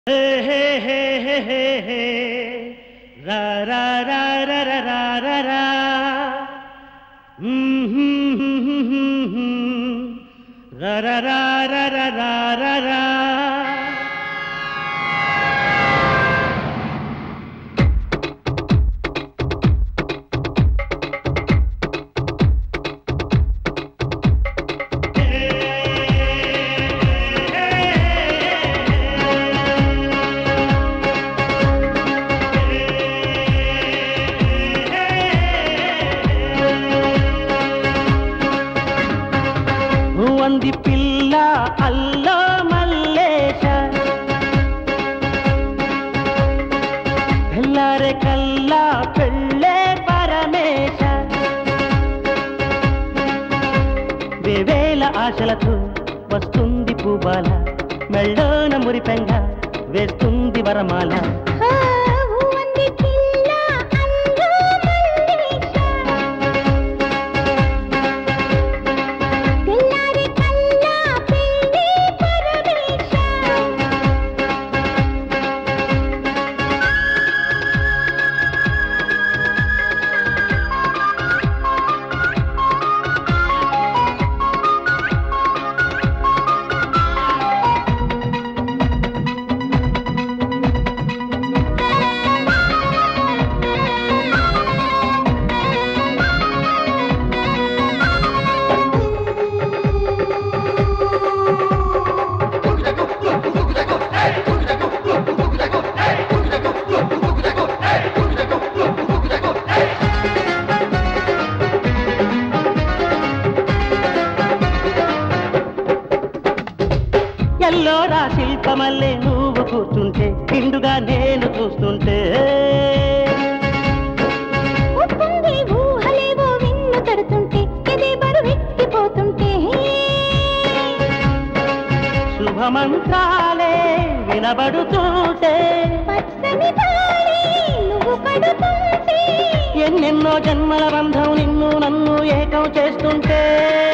हे हे हे हे हे हे रा रा रा रा रा रा रा रा रा रा रा रा रा रा रा रा వంది పిల్ల అల్లో మల్లేశ తెల్లారే కల్లా పెళ్ళే పరమేశ వేవేల ఆశలతో వస్తుంది పూబాల మెళ్ళోన మురిపెంగ వేస్తుంది వరమాల ఎల్లోరా శిల్పమల్లే నువ్వు కూర్చుంటే నిండుగా నేను చూస్తుంటే ఊహలేవో విన్ను తడుతుంటే ఎదే బరువెక్కిపోతుంటే శుభమంత్రాలే వినబడుతుంటే నువ్వు పడుతుంటే ఎన్నెన్నో జన్మల బంధం నిన్ను నన్ను ఏకం చేస్తుంటే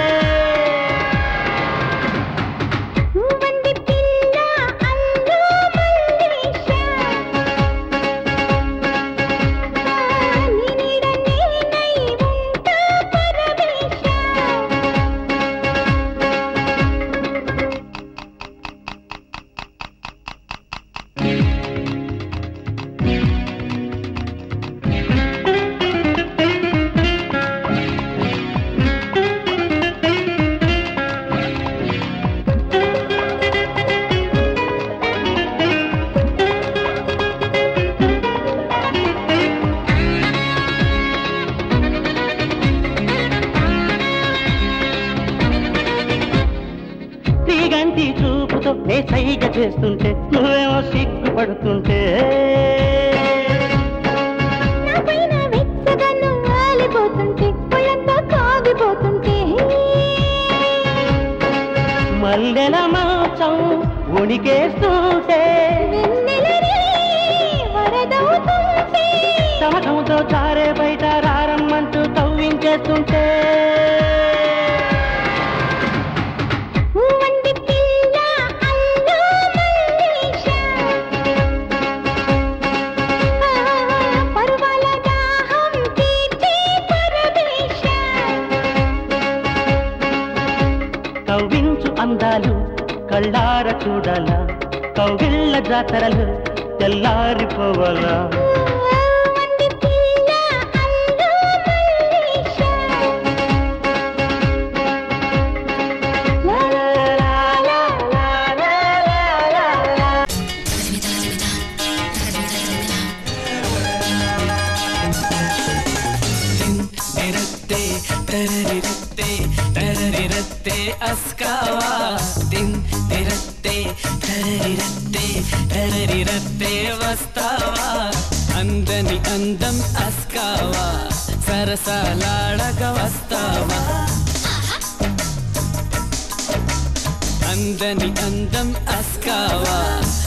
గంటి చూపుతో నే సైగ చేస్తుంటే నువ్వేమో సిగ్గుపడుతుంటే మల్లెల మంచం ఉణికేస్తుంటే సమకంతో చారే బయట రారమ్మంటూ తవ్వించేస్తుంటే కవ్వించు అందాలు కళ్ళార చూడాల కౌగిళ్ళ జాతరలు తెల్లారిపోవాలా అస్కావా దిన్ తిరత్తే తరరిరత్తే తరరిరత్తే వస్తావా అందని అందం అస్కావా సరసాలాడక వస్తావా అందని అందం అస్కావా